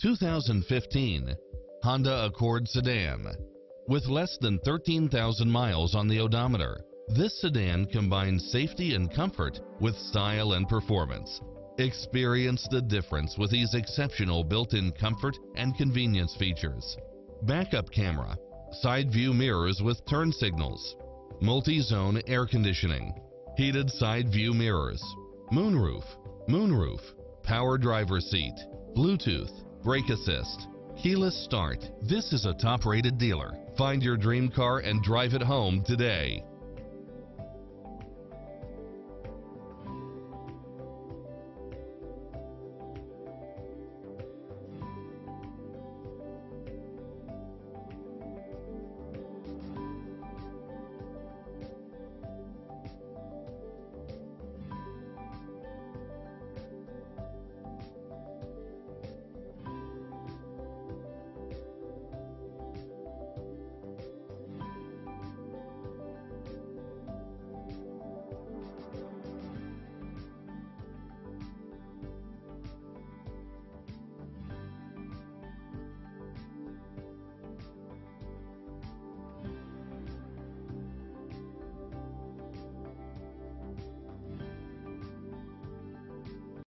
2015 Honda Accord Sedan. With less than 13,000 miles on the odometer, this sedan combines safety and comfort with style and performance. Experience the difference with these exceptional built-in comfort and convenience features. Backup camera, side view mirrors with turn signals, multi-zone air conditioning, heated side view mirrors, moonroof, power driver seat, Bluetooth, brake assist, keyless start. This is a top-rated dealer. Find your dream car and drive it home today.